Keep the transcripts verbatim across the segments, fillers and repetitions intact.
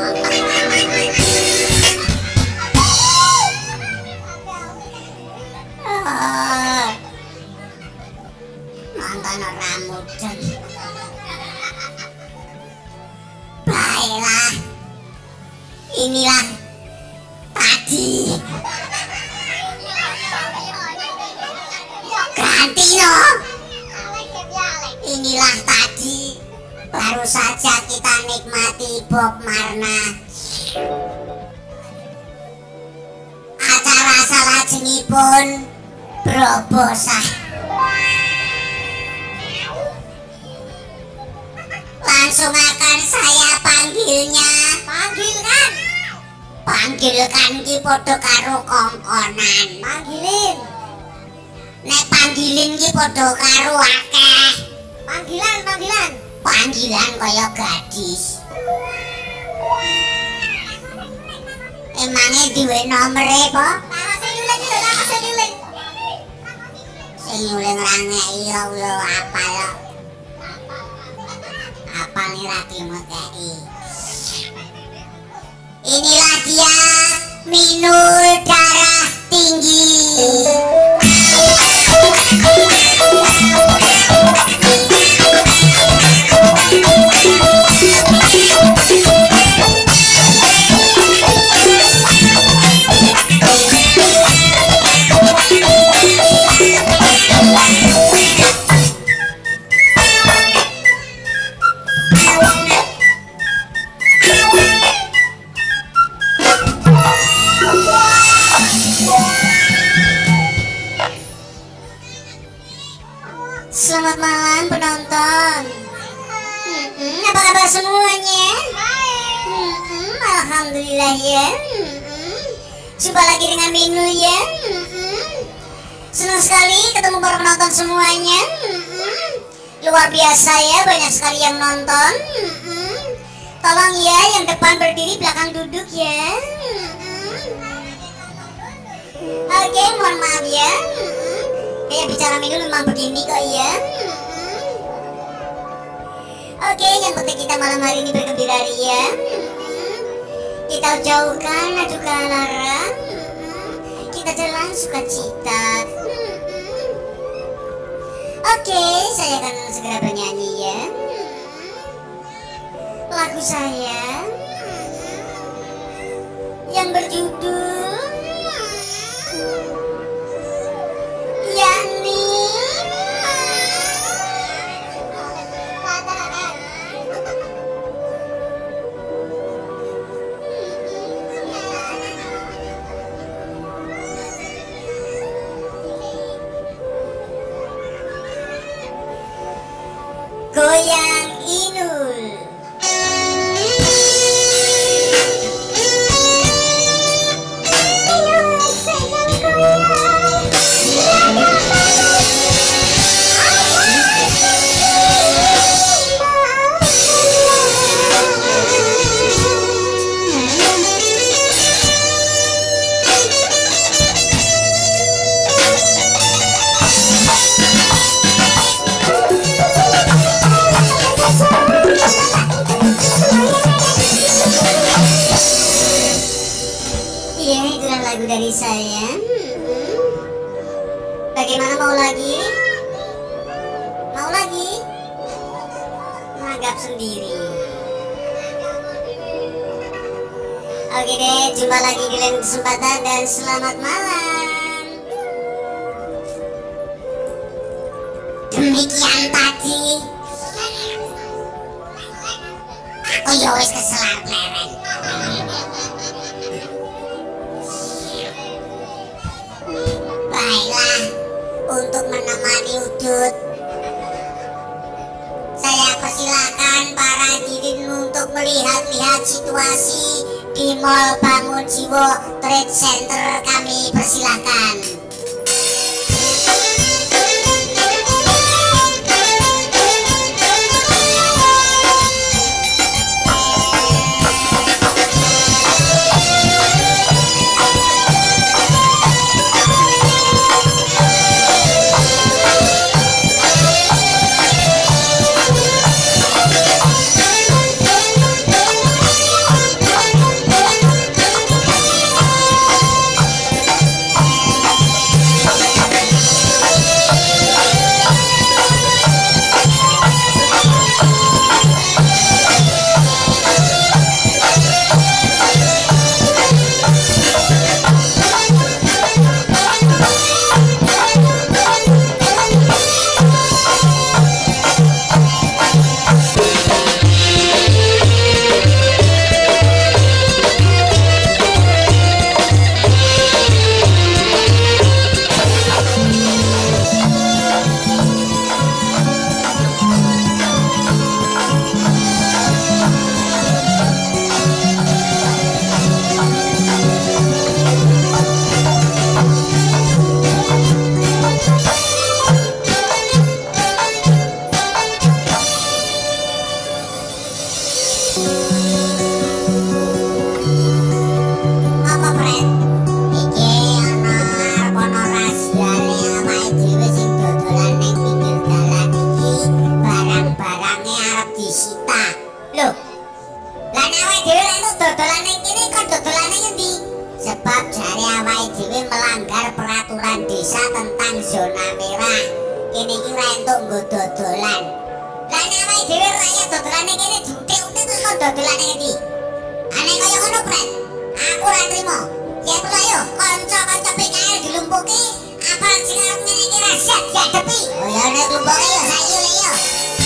Nonton orang mudeng. Baiklah, inilah tadi ganti no. Inilah tadi baru saja kita nikmati Bob Marna. Acara salajengipun Brobosah. Langsung akan saya panggilnya. Panggilkan. Panggilkan ki podo karo kongkonan. Panggilin. Nek panggilin ki podo karo akeh. Panggilan, panggilan. Panggilan kaya gadis. Emangnya duwe nomere po? Nama sing nyuling iki lho, nama sing nyuling. Sing nyuling ra ngeki ya lho apal lho. Apal nih ratimu kei. Inilah dia Minul Darah Tinggi. Selamat malam penonton. Hmm, apa kabar semuanya? Hmm, Alhamdulillah ya. Hmm, jumpa lagi dengan Minu ya. Hmm, senang sekali ketemu para penonton semuanya. Hmm, luar biasa ya, banyak sekali yang nonton. Hmm, tolong ya, yang depan berdiri, belakang duduk ya. Hmm, oke, okay, mohon maaf ya. Hmm, kayak bicara Minu memang begini kok ya. Hmm. Oke, yang penting kita malam hari ini bergembira ria. Hmm. Kita jauhkan duka lara. Hmm. Kita jalan sukacita. Hmm. Oke, saya akan segera bernyanyi ya. Hmm. Lagu saya hmm. yang berjudul yakni Goyang Inul. Iya, itulah lagu dari saya. Hmm. Bagaimana, mau lagi? Mau lagi? Menganggap sendiri. Oke deh, jumpa lagi di lain kesempatan dan selamat malam. Demikian tadi. Aku ya wis keselar pleren. Baiklah, untuk menemani Udut, saya persilakan para hadirin untuk melihat-lihat situasi di Mall Bangunjiwo Trade Center. Kami persilakan. nggo dodolan. Lah nek awake dhewe rakyat dodolane kene diutik-utik terus kok dodolane ngendi? Aneh kaya ngono, Pret. Aku ora trimo. Ya kula yo kanca-kanca P K R dilumpuki, apa sing arep ngene iki ra siap dihadapi. Oh ya nek lumpuki yo saiki le yo.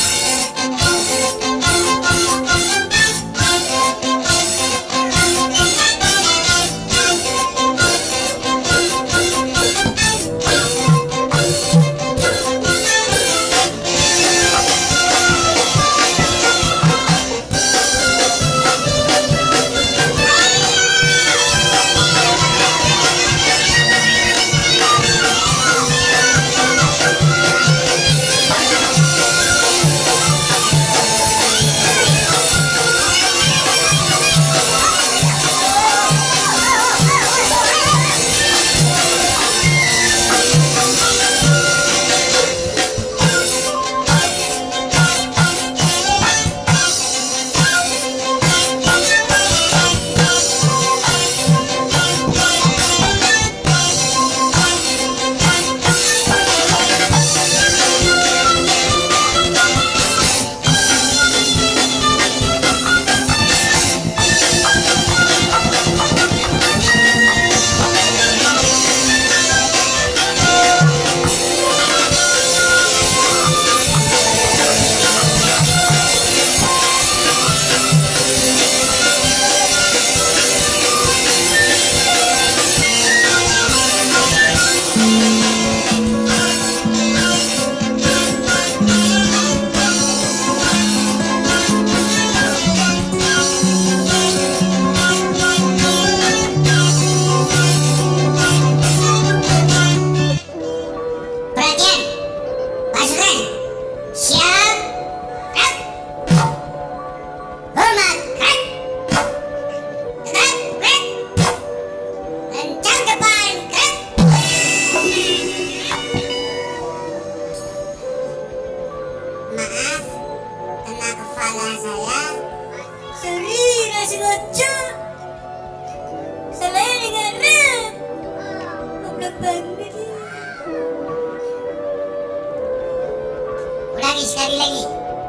Sekali lagi.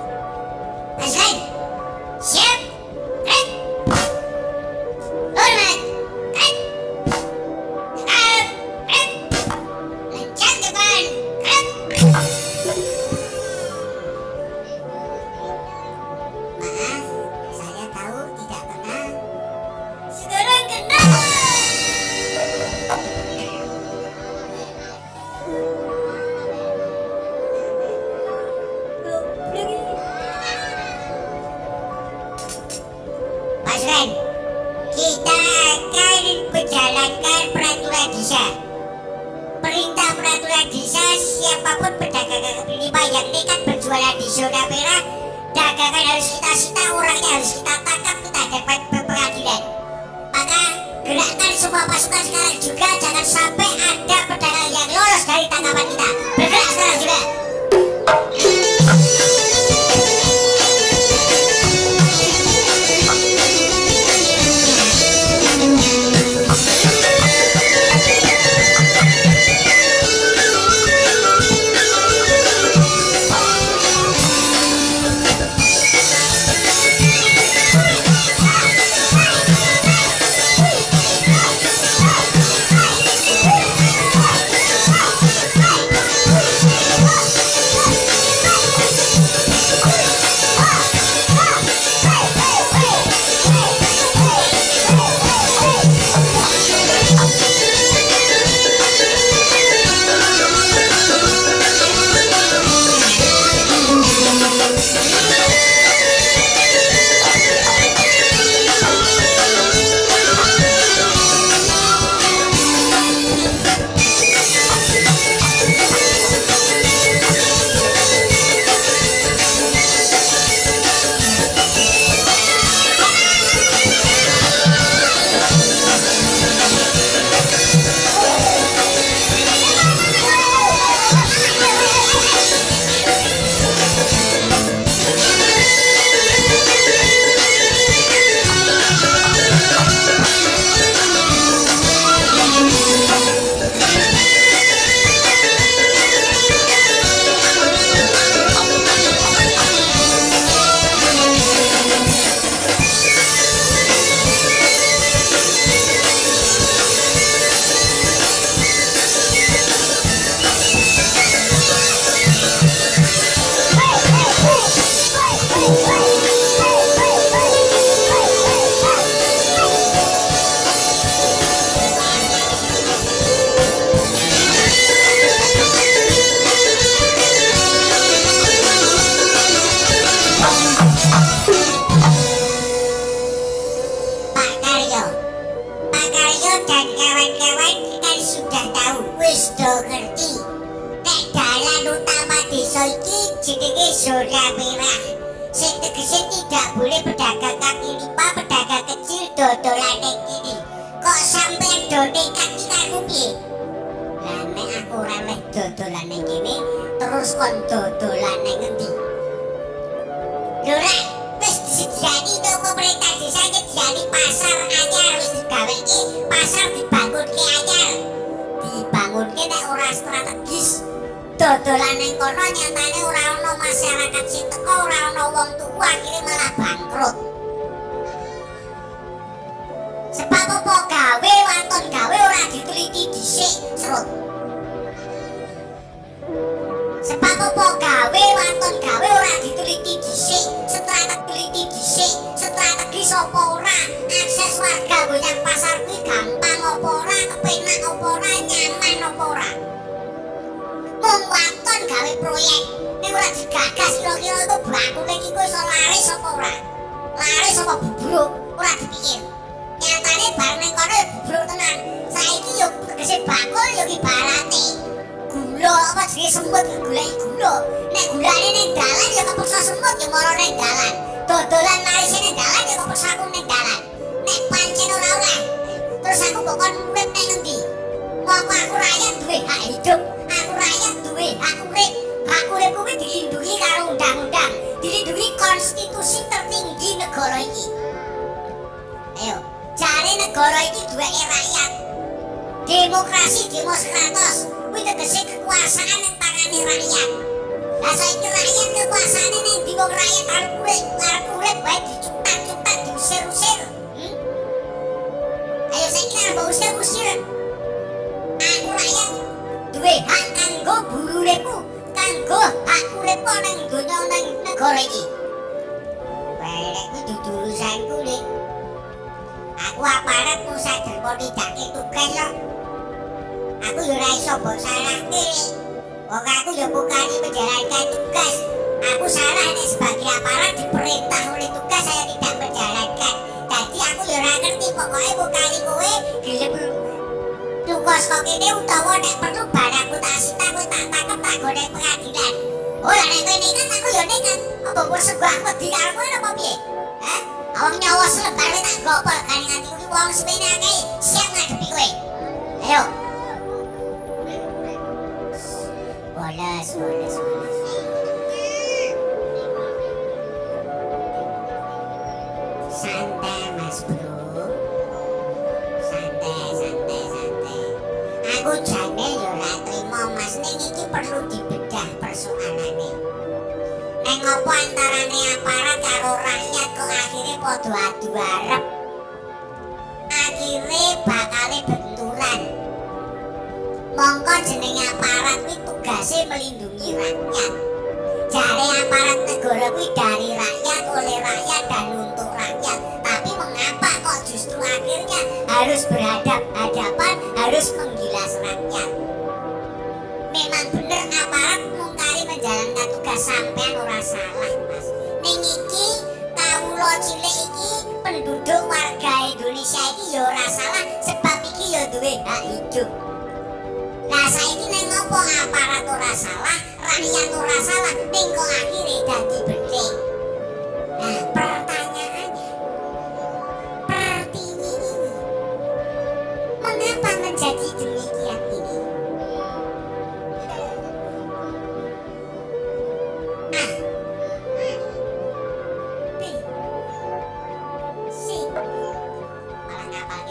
Aslan. Siap. Red. Hormat. Red. Siap. Red. Lencang depan. Red. Maaf, saya tahu tidak pernah. Sekarang kena. Pasukan, kita akan menjalankan peraturan desa. Perintah peraturan desa, siapapun pedagang kaki lima yang nekat berjualan di zona merah, dagangan harus kita sita, orangnya harus kita tangkap, kita hadapan ke pengadilan. Maka gerakkan semua pasukan sekarang juga, jangan sampai ada pedagang yang lolos dari tangkapan kita. Bergerak sekarang juga. dan kawan-kawan kan sudah tahu, wis do ngerti. Nek dalan utama desa iki jenenge zona merah. Sing tegese tidak boleh pedagang kaki lima, pedagang kecil dodolan ning kene. Kok sampean do nekat iki karo piye? Lah nek aku ora meh dodolan ning kene, terus kon dodolan ning endi? Lho rek, wis disediani to pemerintah desa nyediani pasar anyar, wis digaweke pasar dibangunke anyar. Dibangunke nek ora strategis. Dodolan ning kono nyatane ora ana masyarakat sing teko, ora ana wong tuwa, akhire malah bangkrut. Sebab apa gawe waton gawe ora diteliti dhisik, Srut. Sebab apa gawe waton gawe ora diteliti dhisik, strategi teliti dhisik, strategi sapa ora, akses warga goyang pasar kuwi gampang apa ora, kepenak apa ora, nyaman apa ora. Wong waton gawe proyek nek ora digagas kira-kira itu bakule iki kok iso laris apa ora? Laris apa bubruk? Ora dipikir. Nyatane bar ning kono ya bubruk tenan. Saiki yo tegese bakul yo ibarate gula apa jenenge semut golek gula. Nek gulane ning dalan ya kepeksa semut ya mara ning dalan. Dodolan laris ning dalan ya kepeksa aku ning dalan. Nek pancen ora oleh. Terus aku kok kon urip ning endi? Wong aku rakyat duwe hak hidup. Aku rakyat duwe hak urip. Hak urip kuwi dilindungi karo undang-undang, dilindungi konstitusi tertinggi negara iki. Ayo, jare negara iki duweke rakyat. Demokrasi demokratos kuwi tegese kekuasaan ning tangane rakyat. Lah saiki rakyat kekuasaane ning ndi wong rakyat arep urip, arep urip bae dicutak-cutak diusir-usir. Hmm? Ayo saiki arep usir-usir. Aku rakyat duwe hak kanggo bururipku, kanggo hak uripku ning donya ning negara iki. Bae kuwi dudu urusanku, Dik. Aku aparat ku sadar kok nindakake tugas yo. Aku yo ora iso mbok salahke. Wong aku yo bukan menjalankan tugas. Aku salah nih sebagai aparat diperintah oleh tugas saya tidak menjalankan. Jadi aku yo ora ngerti pokoknya bukan kowe gelem tugas kok kene utawa nek perlu barangku tak sita kowe tak tangkep tak gone pengadilan. Ora nek kowe nekat aku yo nekat. Apa mbok sebuah wedi karo kowe apa piye? Hah? Awak nyawa selebar tak gopol kan nganti kuwi wong sepene akeh siap ngadepi kowe. Ayo. Bolas, bolas, bolas. Santai Mas Bro. Santai, santai, santai. Aku jane yo ora trimo Mas ning iki perlu dibedah persoalane. Neng opo antarane aparat karo rakyat kok akhirnya podo adu arep. Akhirnya bakale benturan. Mongko jenenge aparat kuwi tugase melindungi rakyat. Jare aparat negara kuwi dari rakyat, oleh rakyat dan untuk rakyat. Tapi mengapa kok justru akhirnya harus berhadap-hadapan, harus menggilas rakyat? Memang bener aparat mungkari menjalankan tugas sampean ora salah, Mas. Ning iki kawula cilik iki penduduk warga Indonesia iki ya ora salah sebab iki ya duwe hak hidup. Nah saiki ning ngopo aparat ora salah, rakyat ora salah, ning kok akhire dadi bening. Nah pertanyaannya, Pertiwi ini mengapa menjadi demikian ini? A, B, C, malah ngapalke.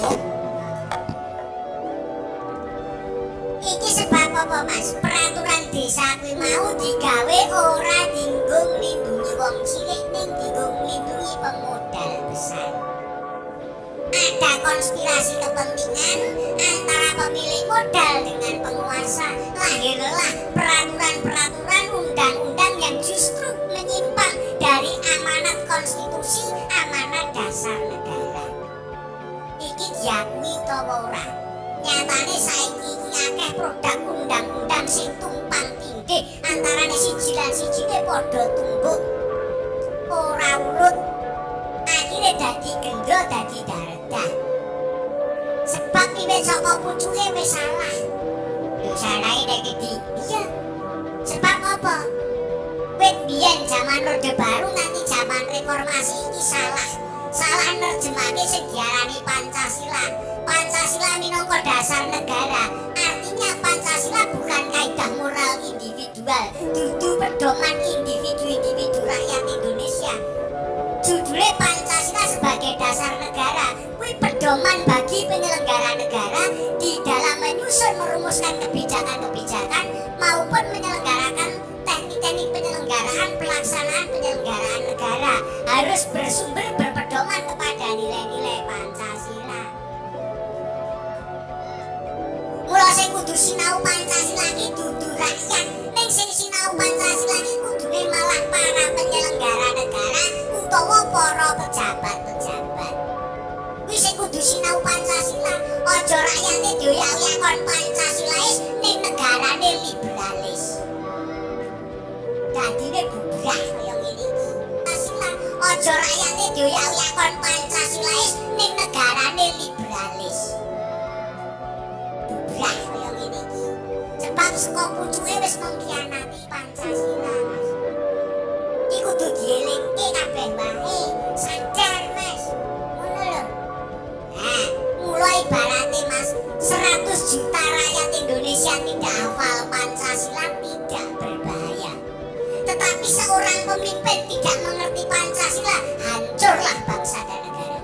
Iki sebab apa Mas? Peraturan desa kuwi mau digawe ora dinggung lindungi wong cilik ning dinggung lindungi pemodal besar. Ada konspirasi kepentingan antara pemilik modal dengan penguasa. Lahirlah peraturan-peraturan undang-undang yang justru menyimpang dari amanat konstitusi, amanat dasar negara. Iki diakui to ora? Nyatane saiki iki akeh produk undang-undang sing tumpang tindih antarane siji lan sijine padha tumbuk ora urut, akhirnya dadi gendro dadi daredah. wit saka pucuke wis salah. Lho salahe nek iki. Iya. Sebab apa? Wit biyen zaman Orde Baru nanti zaman reformasi iki salah. Salah nerjemake sing diarani Pancasila. Pancasila minangka dasar negara. Artinya Pancasila bukan kaidah moral individual, dudu pedoman individu-individu rakyat Indonesia. Judulnya Pancasila sebagai dasar negara, kuwi pedoman bagi penyelenggara negara di dalam menyusun merumuskan kebijakan-kebijakan maupun menyelenggarakan teknik-teknik penyelenggaraan pelaksanaan penyelenggaraan negara harus bersumber berpedoman kepada nilai-nilai Pancasila. Mula sing kudu sinau Pancasila iki dudu rakyat, ning sing sinau Pancasila iki kudune malah para penyelenggara negara utawa para pejabat-pejabat. Kuwi sing kudu sinau Pancasila, aja rakyate dioyak-oyak kon Pancasilais ning negarane liberalis. Dadine bubrah kaya ngene iki. Pancasila aja rakyate dioyak-oyak kon Pancasilais ning negarane liberalis. Bubrah kaya ngene iki. Sebab saka pucuke wis mengkhianati Pancasila, Mas. Iki kudu dielingke kabeh wae. Sadar, Mas. Ngono lho. Nah, mulai ibaratnya Mas, seratus juta rakyat Indonesia tidak hafal Pancasila tidak berbahaya. Tetapi seorang pemimpin tidak mengerti Pancasila, hancurlah bangsa dan negara.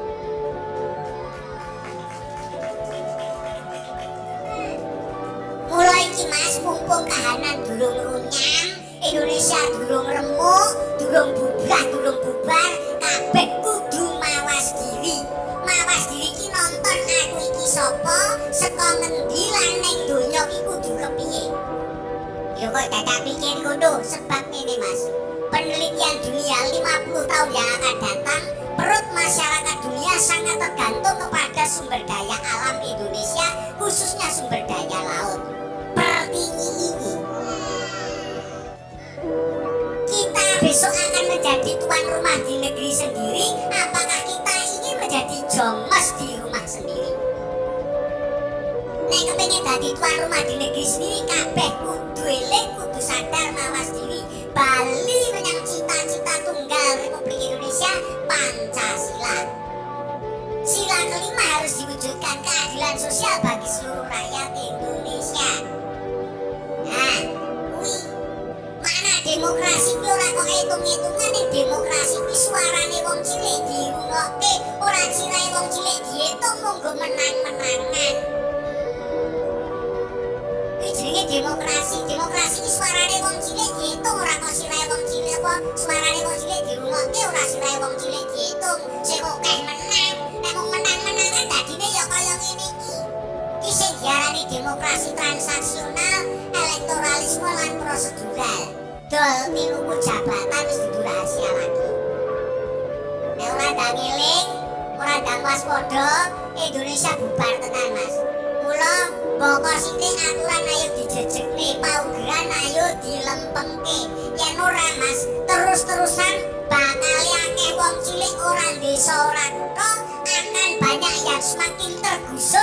Mulai iki Mas, mumpung kahanan durung runyam, Indonesia durung remuk, durung bubrah, durung bubar, kabeh kudu mawas diri. Mawas diri iki nonton aku iki sapa, saka ngendi lan ning donya iki kudu kepiye. Ya kok dadak pikir ngono, sebab ngene Mas. Penelitian dunia lima puluh tahun yang akan datang, perut masyarakat dunia sangat tergantung kepada sumber daya alam Indonesia, khususnya sumber daya laut. Pertiwi ini. Kita besok akan menjadi tuan rumah di negeri sendiri, apakah kita ingin menjadi jongos di rumah sendiri? Nek kepengen jadi tuan rumah di negeri sendiri, kabeh kudu eling, kudu sadar mawas diri, bali menyang cita-cita tunggal Republik Indonesia, Pancasila. Sila kelima harus diwujudkan keadilan sosial bagi seluruh rakyat Indonesia. Nah, kuwi mana demokrasi kuwi ora kok hitung-hitungan. Ning demokrasi kuwi suarane wong cilik dirungokke, ora sirahe wong cilik diitung monggo menang-menangan. Kuwi jenenge demokrasi. Demokrasi kuwi suarane wong cilik diitung, ora kok sirahe wong cilik apa suarane wong cilik dirungokke, ora sirahe wong cilik diitung. Sing akeh menang, nek mung menang-menangan dadine ya kaya ngene iki. Iki sing diarani demokrasi transaksional, elektoralisme lan prosedural. Dol tiluku jabatan wis dudu rahasia lagi. Nek ora ndang eling, ora ndang waspada, Indonesia bubar tenan Mas. Mula pokok sithik aturan ayo dijejekne, paugeran ayo dilempengke. Yen ora Mas, terus-terusan bakal akeh wong cilik ora desa ora kutha, akan banyak yang semakin tergusur